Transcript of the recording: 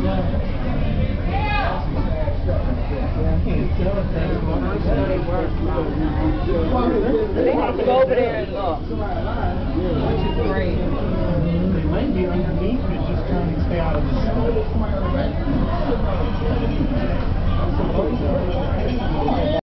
They have to go over there and look, which is great. They might be underneath, but just trying to stay out of the sun.